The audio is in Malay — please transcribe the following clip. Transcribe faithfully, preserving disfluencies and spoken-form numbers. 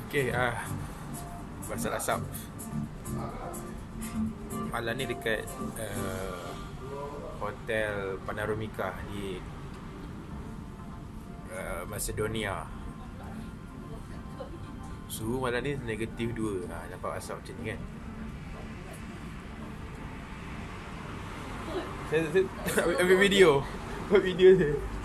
Okay, ah, pasal asap. Malam ni dekat uh, Hotel Panoramica di uh, Macedonia. Suhu malam ni negatif dua. Ha, nampak asap macam ni kan. Saya, saya ambil video. Buat video saya.